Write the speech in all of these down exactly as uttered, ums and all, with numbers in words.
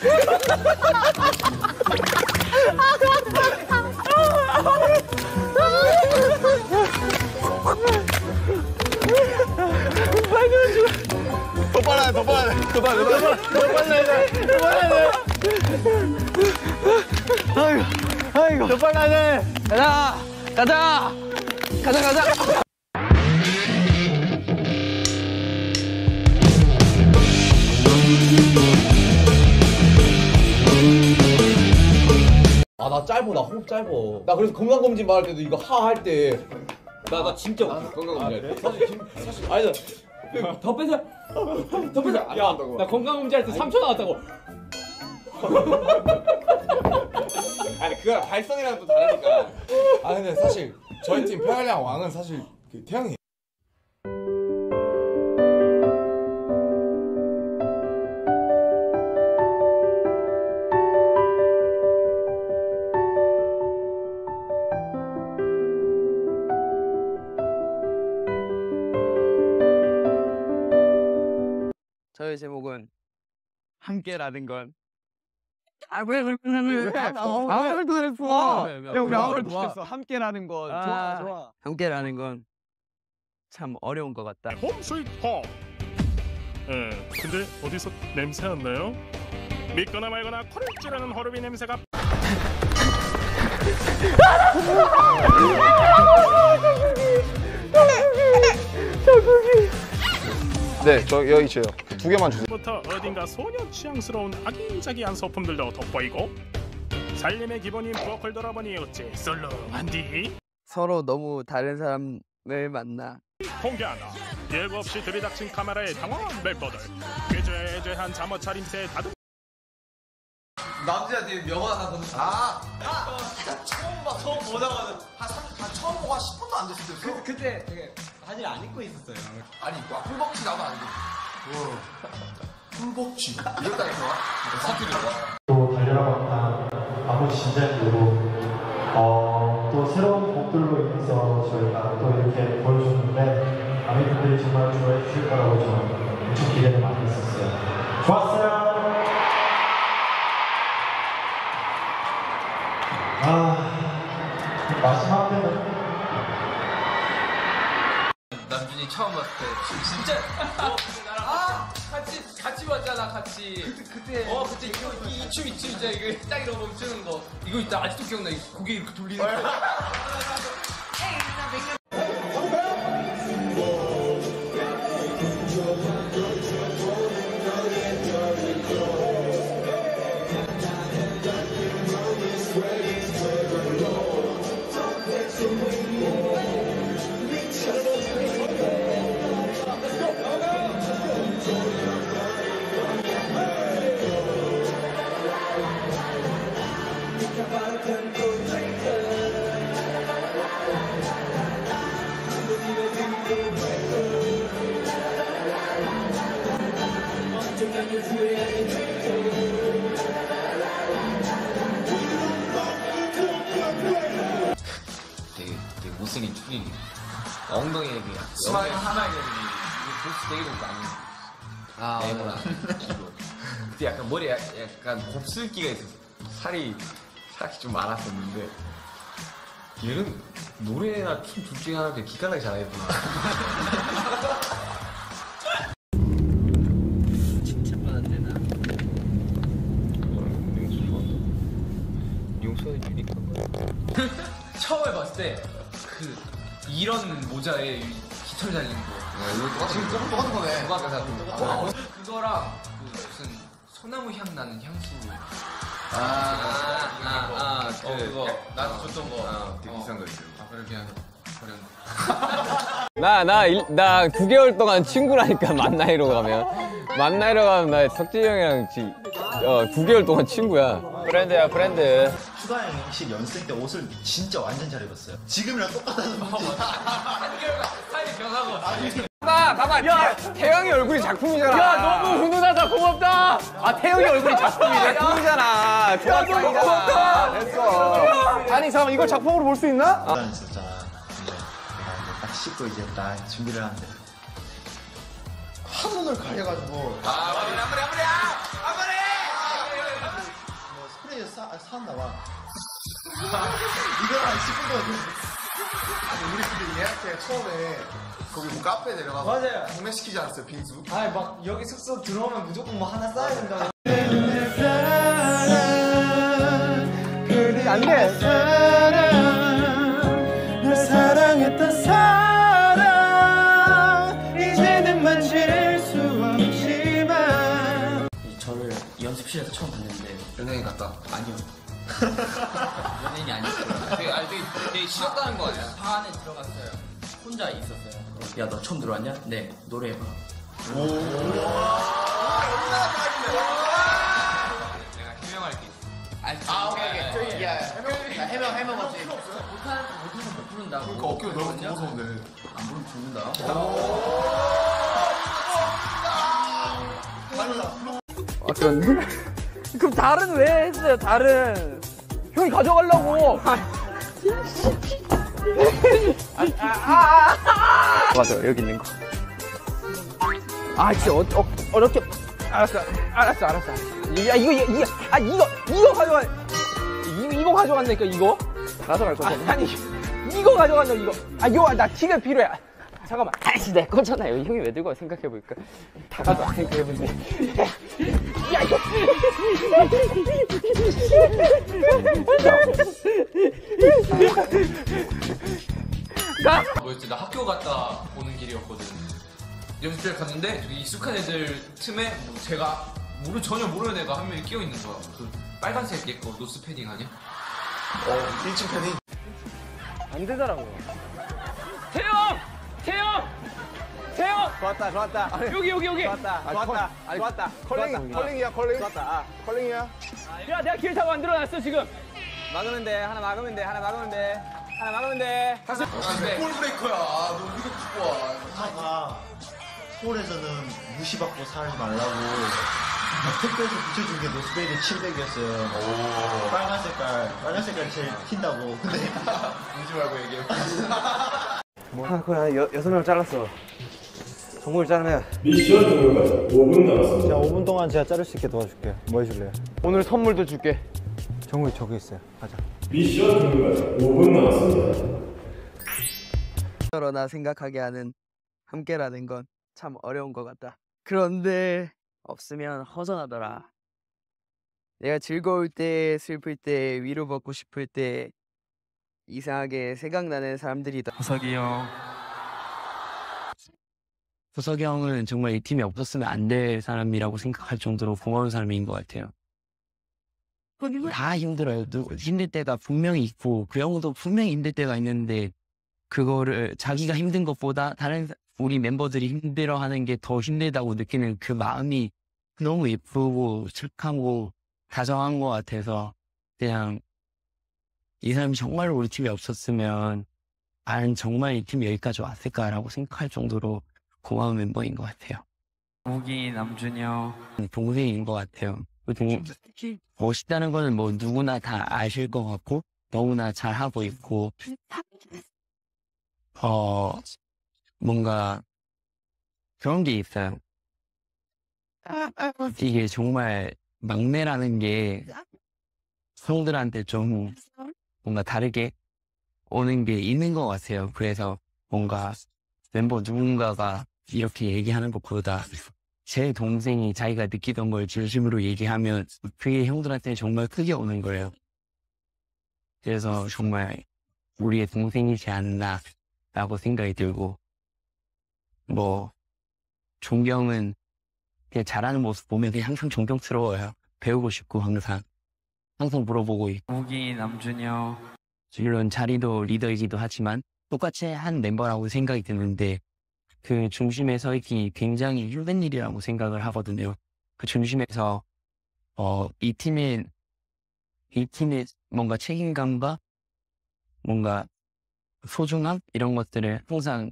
더 빨라야 돼, 더 빨라야 돼, 더 빨라야 돼, 더 빨라야 돼, 더 빨라야 돼. 아이고, 아이고. 더 빨라야 돼. 가자, 가자, 가자, 가자. 아, 나 짧어, 나 호흡 짧어. 나 그래서 건강검진 말할 때도 이거 하 할 때. 나, 나 진짜 없어, 건강검진 할 때. 사실, 지금, 사실. 아니, 나. 더 빼자. 더 빼자. 야, 나 건강검진 할 때 삼 초 나왔다고. 아니, 그거랑 발성이랑 또 다르니까. 아, 근데 사실 저희 팀 평활량 왕은 사실 그 태영이. 저의 제목은 함께라는 건. 아, 왜, 왜, 왜, 왜, 왜, 아무것도 했어. 야, 우리 아무것도 했어. 함께라는 건. 좋아, 좋아. 함께라는 건 참 어려운 것 같다. 홈 스윗 홈. 예, 근데 어디서 냄새 안 나요? 믿거나 말거나 코를 찌르는 허르비 냄새가. 네, 저 여기 있어요. 두 개만 주세요. 부터 어딘가 소녀 취향스러운 아기자기한 소품들도 돋보이고 살림의 기본인 브로콜 돌아보니 어째 썰렁한디? 서로 너무 다른 사람을 만나 공개하나 예고 없이 들이닥친 카메라에 당황한 멤버들. 꾀죄죄한 잠옷 차림새에 다듬. 남자한테 명언 하나 더. 아, 아, 처음 봐, 처음 보자마자 한 삼, 한 처음 보고 한 십 분도 안 됐을 때. 그, 그때 되게 바지를 안 입고 있었어요. 아니, 와, 꿀벅지 나도 안 입고. 꿀벅지. 이랬다니까. 사투리로. 또 달려라 방탄 아무 진작으로 어, 또 새로운 곡들로 인해서 저희가 또 이렇게 보여줬는데 많은 분들이 정말 좋아해 주실 거라고 저는 엄청 기대를 많이 했었어요. 좋았어요. 아, 마지막 때는 남준이 처음 봤을 때 진짜 어, 나랑 아 같이 같이 봤잖아 같이 그때 그때 어 그때 이거 이춤 이춤 진짜 이거 딱 이러고 멈추는 거 이거 있다 아직도 기억나. 고개 이렇게 돌리는 거. 되게 되게 못생긴 쭈리 엉덩이에 그냥 스마일 하나에 볼수 되게 좀 많이. 아 맞아. 그때 약간 머리에 약간 곱슬기가 있었어. 살이 살이 좀 많았었는데 얘는 노래나 춤 둘 중에 하나인데 기깔나게 잘하겠구나. 칭찬만 안 되나? 용서는 유니콘. 처음에 봤을 때 그 이런 모자에 깃털 달린 거. 이거 지금 조금 똑같은 거네. 똑같은 그거랑 그 무슨 소나무 향 나는 향수. 아아아 아, 그 어, 그거 나한테 줬던 거. 아, 되게 비싼 거 있어요. 아 그래 그냥 버렸네. 나, 나, 일, 나 구 개월 동안 친구라니까, 만나이로 가면. 만나이로 가면 나 석진이 형이랑 지, 어, 구 개월 동안 친구야. 브랜드야, 브랜드. 휴가식 연습생 때 옷을 진짜 완전 잘 입었어요. 지금이랑 똑같다는 거지. 한결과 스타일이 변하고. 봐봐, 봐봐. 야, 태영이 얼굴이 작품이잖아. 야, 너무 훈훈하다, 고맙다. 아, 태영이 얼굴이 작품이 작품이잖아. 야, 너무 고맙다. 됐어. 아니, 잠깐만, 이걸 작품으로 볼 수 있나? 아. 있었잖아. 근데 내가 딱 씻고 이제 딱 준비를 하는데 한 눈을 가려가지고. 아, 마무리, 마무리, 마무리야! 마무리! 찾았나 봐. 이거랑 싶은 거지. 아니 우리 근데 얘한테 처음에 거기 뭐 카페 내려가서 맞아요. 구매시키지 않았어요 빙수? 아니 막 여기 숙소 들어오면 무조건 뭐 하나 싸야 된다고. 안 돼. 널 사랑했던 사랑 이제는 만질 수 없지만 저를 연습실에서 처음 봤는데 연예인 같다. 아니요. 연예인이 아니었어요. 되게, 아니, 되게, 되게 싫었다는 거 아니야? 방 안에 들어갔어요. 혼자 있었어요. 야, 너 처음 들어왔냐? 네, 노래해봐. 오. 내가 해명할 게 있어. 아니, 아, 오케이, 오케이. 저희, 야, 해명, 해명, 해명 없이. 못하는, 못하면 못 부른다고. 그러니까 어깨가 너무 무서운데. 안 부르면 죽는다. 아, 그렇네. 그럼 달은 왜 했어요, 달은? 형이 가져가려고. 아, 아, 아, 아. 맞아, 여기 있는 거. 아, 진짜 어, 어, 어렵게. 알았어, 알았어, 알았어. 야, 이거, 이거, 이거, 아, 이거, 이거 가져가. 이거, 이거 가져간다니까, 이거. 가져갈 거야. 아, 아니, 이거 가져간다, 이거. 아, 이거, 나 티가 필요해. 잠깐만. 아이씨, 내 거잖아요. 형이 왜 들고 와, 생각해보니까. 다 가져와, 생각해보니. 야, 이거. 가! 뭐였지? 나 학교 갔다 오는 길이었거든. 연습실 갔는데 되게 익숙한 애들 틈에 뭐 제가 모르, 전혀 모르는 애가 한 명이 끼어 있는 거야. 그 빨간색 얘 거 노스 패딩 아니야? 어 일 층 패딩. 안 되더라고요. 태영! 태영! 태영! 좋았다, 좋았다. 아니, 여기, 여기, 여기. 좋았다, 아, 좋았다. 아니, 좋았다. 컬링, 컬링이야, 콜링. 좋았다, 아, 컬링이야. 야, 내가 길 타고 만들어놨어, 지금. 막으면 돼, 하나 막으면 돼, 하나 막으면 돼. 하나 막으면 돼. 사실 골 브레이커야. 너 여기서 죽고 와. 아까 서울에서는 무시받고 살지 말라고 택배에서 붙여준 게 노스베이드 칠백이었어요. 빨간 색깔, 빨간 색깔 제일 튄다고. 근데 울지 말고 얘기해. 아, 그래, 여, 여섯 명 잘랐어. 정국을 자르면. 미션 종료까지 오 분 남았습니다. 자, 오 분 동안 제가 자를 수 있게 도와줄게요. 뭐 해줄래요? 오늘 선물도 줄게. 정국이 저기 있어요. 가자. 미션 종료까지 오 분 남았습니다. 그러나 생각하게 하는 함께라는 건 참 어려운 것 같다. 그런데 없으면 허전하더라. 내가 즐거울 때, 슬플 때, 위로받고 싶을 때 이상하게 생각나는 사람들이다. 호석이 형. 호석이 형은 정말 이 팀에 없었으면 안 될 사람이라고 생각할 정도로 고마운 사람인 것 같아요. 다 힘들어요. 누- 힘들 때가 분명히 있고 그 형도 분명히 힘들 때가 있는데 그거를 자기가 힘든 것보다 다른 사- 우리 멤버들이 힘들어하는 게 더 힘들다고 느끼는 그 마음이 너무 예쁘고 착하고 다정한 것 같아서 그냥 이 사람이 정말로 우리 팀에 없었으면 나는 정말 이 팀이 여기까지 왔을까라고 생각할 정도로 고마운 멤버인 것 같아요. 우기, 남준영. 동생인 것 같아요. 그 동- 멋있다는 거는 뭐 누구나 다 아실 것 같고 너무나 잘하고 있고 어 뭔가 그런 게 있어요. 이게 정말 막내라는 게 형들한테 좀 뭔가 다르게 오는 게 있는 것 같아요. 그래서 뭔가 멤버 누군가가 이렇게 얘기하는 것보다 제 동생이 자기가 느끼던 걸 진심으로 얘기하면 그게 형들한테 정말 크게 오는 거예요. 그래서 정말 우리의 동생이지 않나 라고 생각이 들고 뭐 존경은 그냥 잘하는 모습 보면 그냥 항상 존경스러워요. 배우고 싶고 항상 항상 물어보고 있고 우기, 남준영. 물론 자리도 리더이기도 하지만 똑같이 한 멤버라고 생각이 드는데 그 중심에 서 있기 굉장히 힘든 일이라고 생각을 하거든요. 그 중심에서 어, 이 팀의 이 팀의 뭔가 책임감과 뭔가 소중함 이런 것들을 항상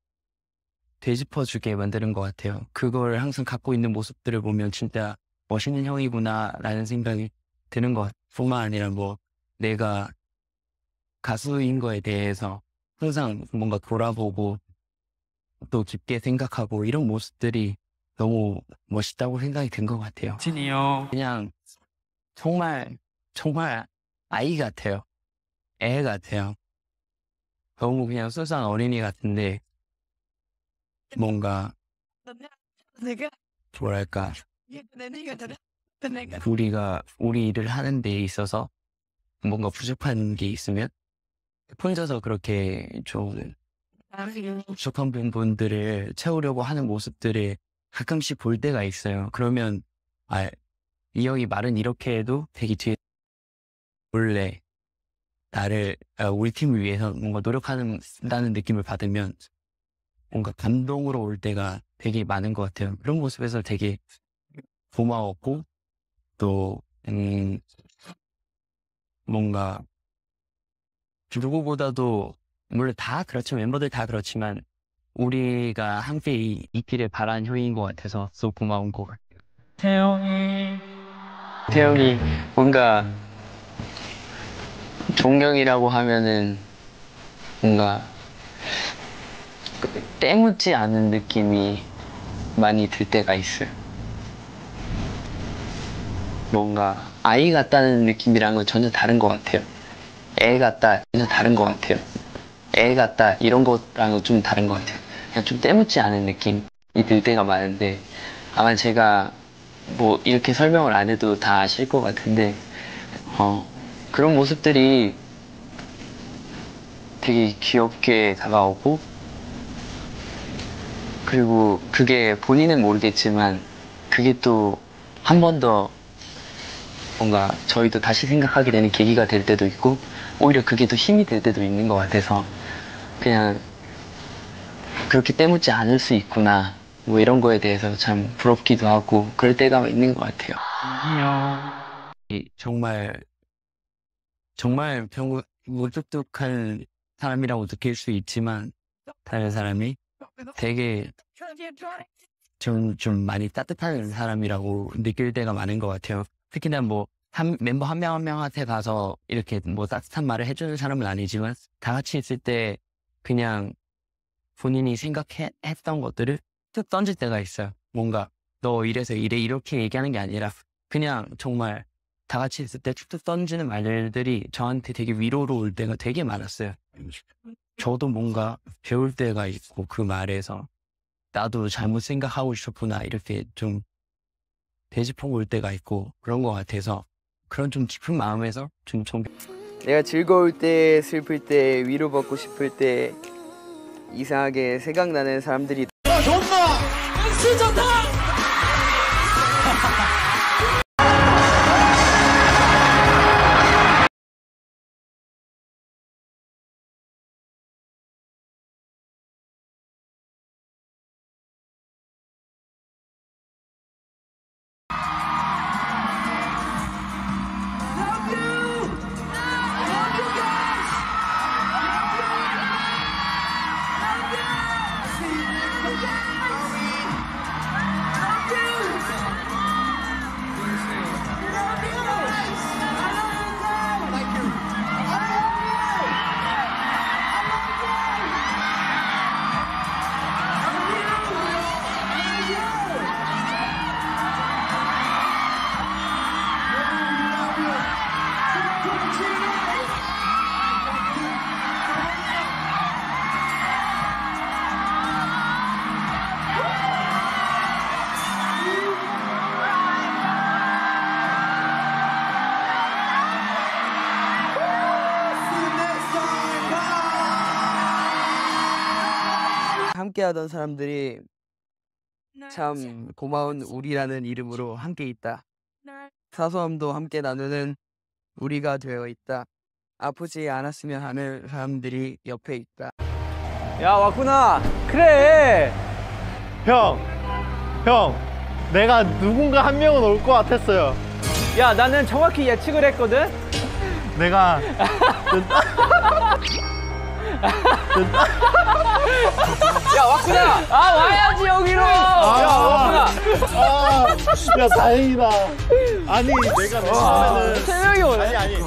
되짚어주게 만드는 것 같아요. 그걸 항상 갖고 있는 모습들을 보면 진짜 멋있는 형이구나라는 생각이 드는 것 뿐만 아니라 뭐 내가 가수인 거에 대해서 항상 뭔가 돌아보고 또 깊게 생각하고 이런 모습들이 너무 멋있다고 생각이 든 것 같아요. 진이 형. 그냥 정말 정말 아이 같아요. 애 같아요. 너무 그냥 소소한 어린이 같은데 뭔가 뭐랄까 우리가 우리 일을 하는 데 있어서 뭔가 부족한 게 있으면 혼자서 그렇게 좀 부족한 부분들을 채우려고 하는 모습들을 가끔씩 볼 때가 있어요. 그러면 아, 이 형이 말은 이렇게 해도 되게 뒤에 원래 나를 아, 우리 팀을 위해서 뭔가 노력한다는 느낌을 받으면 뭔가 감동으로 올 때가 되게 많은 것 같아요. 그런 모습에서 되게 고마웠고 또 음, 뭔가 누구보다도 물론 다 그렇죠. 멤버들 다 그렇지만 우리가 함께 이, 있기를 바라는 형인 것 같아서 또 고마운 것 같아요. 태영이 태영이 뭔가 존경이라고 하면은 뭔가 때묻지 않은 느낌이 많이 들 때가 있어요. 뭔가 아이 같다는 느낌이랑은 전혀 다른 것 같아요. 애 같다 전혀 다른 것 같아요. 애 같다 이런 거랑은 좀 다른 것 같아요. 그냥 좀 때묻지 않은 느낌이 들 때가 많은데 아마 제가 뭐 이렇게 설명을 안 해도 다 아실 것 같은데 어, 그런 모습들이 되게 귀엽게 다가오고 그리고 그게 본인은 모르겠지만 그게 또 한 번 더 뭔가 저희도 다시 생각하게 되는 계기가 될 때도 있고 오히려 그게 더 힘이 될 때도 있는 것 같아서 그냥 그렇게 때묻지 않을 수 있구나 뭐 이런 거에 대해서 참 부럽기도 하고 그럴 때가 있는 것 같아요. 정말 정말 평 무뚝뚝한 사람이라고 느낄 수 있지만 다른 사람이 되게 좀, 좀 많이 따뜻한 사람이라고 느낄 때가 많은 것 같아요. 특히나 뭐 한, 멤버 한 명 한 명한테 가서 이렇게 뭐 따뜻한 말을 해주는 사람은 아니지만 다 같이 있을 때 그냥 본인이 생각했던 것들을 툭 던질 때가 있어요. 뭔가 너 이래서 이래 이렇게 얘기하는 게 아니라 그냥 정말 다 같이 있을 때 툭툭 던지는 말들이 저한테 되게 위로로 올 때가 되게 많았어요. 저도 뭔가 배울 때가 있고 그 말에서 나도 잘못 생각하고 있었구나 이렇게 좀 되짚어 볼 때가 있고 그런 것 같아서 그런 좀 깊은 마음에서 좀 좀 내가 즐거울 때 슬플 때 위로받고 싶을 때 이상하게 생각나는 사람들이 아 좋다! 술 좋다! 함께하던 사람들이 참 고마운 우리라는 이름으로 함께 있다. 사소함도 함께 나누는 우리가 되어 있다. 아프지 않았으면 하는 사람들이 옆에 있다. 야 왔구나. 그래. 형, 형, 내가 누군가 한 명은 올 것 같았어요. 야 나는 정확히 예측을 했거든. 내가 야 왔구나. 아 와야지 여기로. 아, 야 왔구나. 아, 야 다행이다. 아니 내가 처음에는 세 명이 오네. 아니 아니.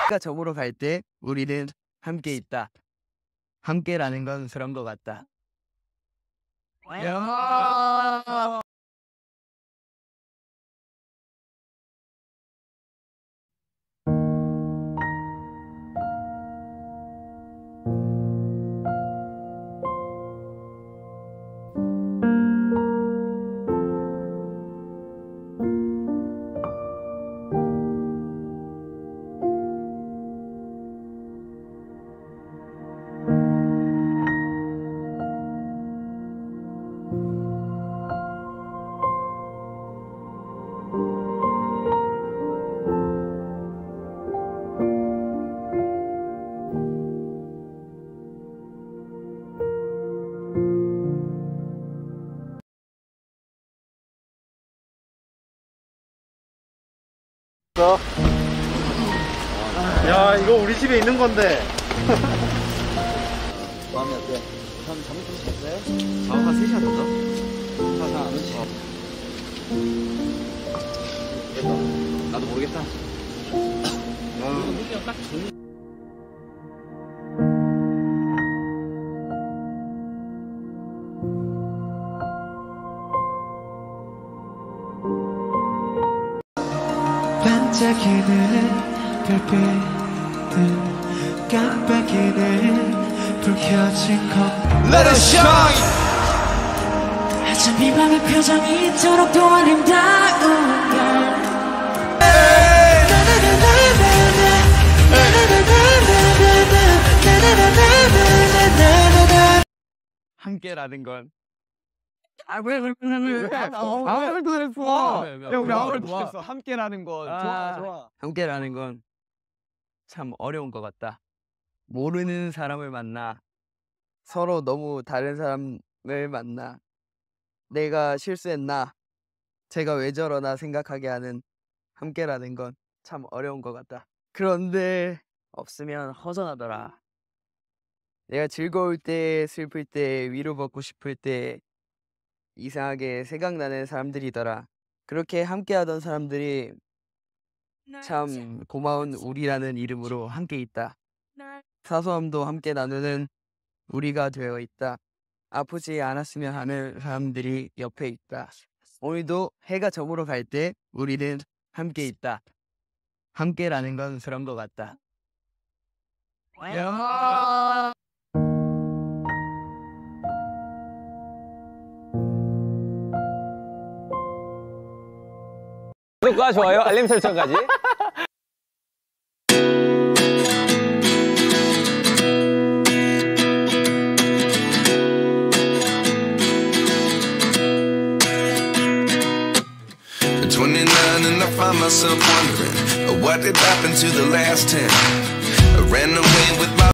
해가 저물어 갈 때 우리는 함께 있다. 함께라는 건 그런 것 같다. 야. 야, 이거 우리 집에 있는 건데. 마음이 어때? 전 잠이 좀 잤어요? 자고가 세 시간 됐어? 자자 안 오지? 모르겠다. 나도 모르겠다. 아. 딱 정리. 반짝이는 별빛들 깜빡이는 불 켜진 컵 Let it shine 아참 이 밤의 표정이 이토록 또 아름다운 걸 함께라는 건 아왜 왜 왜 아왜 그랬어? 야 우리 아무를 좋았어. 함께라는 건 좋아 좋아. 함께라는 건 참 어려운 것 같다. 모르는 사람을 만나 서로 너무 다른 사람을 만나 내가 실수했나 제가 왜 저러나 생각하게 하는 함께라는 건 참 어려운 것 같다. 그런데 없으면 허전하더라. 내가 즐거울 때 슬플 때 위로받고 싶을 때 이상하게 생각나는 사람들이더라. 그렇게 함께하던 사람들이 참 고마운 우리라는 이름으로 함께 있다. 사소함도 함께 나누는 우리가 되어 있다. 아프지 않았으면 하는 사람들이 옆에 있다. 오늘도 해가 저물어 갈 때 우리는 함께 있다. 함께라는 건 그런 것 같다. 야. 구독과 좋아요, 알림 설정까지. twenty-nine and I find myself wondering what did happen to the last ten. I ran away with my